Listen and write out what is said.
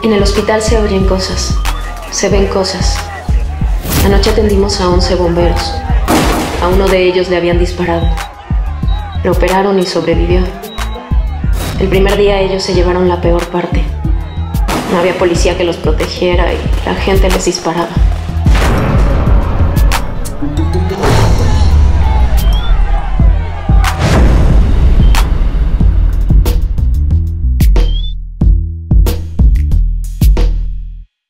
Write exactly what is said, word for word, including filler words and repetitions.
En el hospital se oyen cosas, se ven cosas. Anoche atendimos a once bomberos. A uno de ellos le habían disparado. Lo operaron y sobrevivió. El primer día ellos se llevaron la peor parte. No había policía que los protegiera y la gente les disparaba.